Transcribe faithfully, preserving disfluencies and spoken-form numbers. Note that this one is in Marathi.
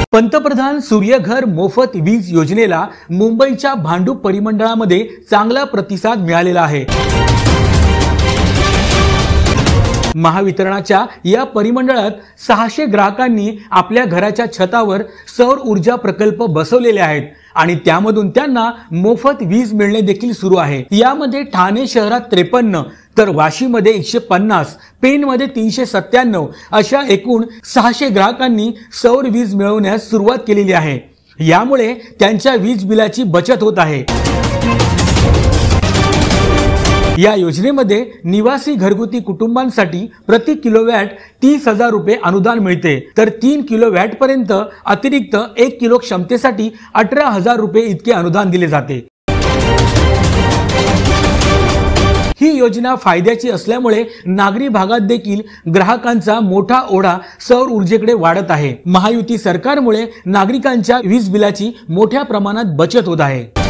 पंतप्रधान सूर्यघर मोफत वीज योजनेला मुंबईच्या भांडूप परिमंडळामध्ये चांगला प्रतिसाद मिळालेला आहे। महावितरणाच्या या परिमंडळात सहाशे ग्राहकांनी आपल्या घराच्या छतावर सौर ऊर्जा प्रकल्प बसवलेले आहेत आणि त्यामधून त्यांना मोफत वीज मिळणे देखील सुरू आहे। यामध्ये ठाणे शहरात त्रेपन्न तर वाशीमध्ये एकशे पन्नास, पेणमध्ये तीनशे सत्त्याण्णव अशा एकूण सहाशे ग्राहकांनी सौर वीज मिळवण्यास सुरुवात केलेली आहे। यामुळे त्यांच्या वीज बिलाची बचत होत आहे। या योजनेमध्ये निवासी घरगुती कुटुंबांसाठी प्रति किलोवॅट तीस हजार रुपये अनुदान मिळते, तर तीन किलोवॅट पर्यंत अतिरिक्त एक किलो क्षमतेसाठी अठरा हजार रुपये इतके अनुदान दिले जाते। ही योजना फायद्याची असल्यामुळे नागरी भागात देखील ग्राहकांचा मोठा ओढा सौर ऊर्जेकडे वाढत आहे। महायुती सरकारमुळे नागरिकांच्या वीज बिलाची मोठ्या प्रमाणात बचत होत आहे।